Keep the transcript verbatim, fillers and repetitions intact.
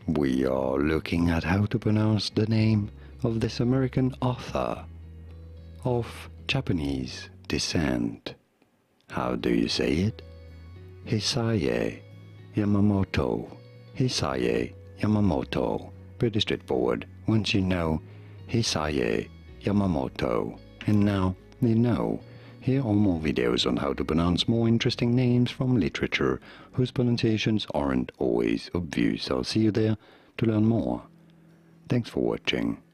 we are looking at how to pronounce the name of this American author of Japanese descent. How do you say it? Hisaye Yamamoto. Hisaye Yamamoto. Pretty straightforward once you know Hisaye Yamamoto. And now you know. Here are more videos on how to pronounce more interesting names from literature whose pronunciations aren't always obvious. I'll see you there to learn more. Thanks for watching.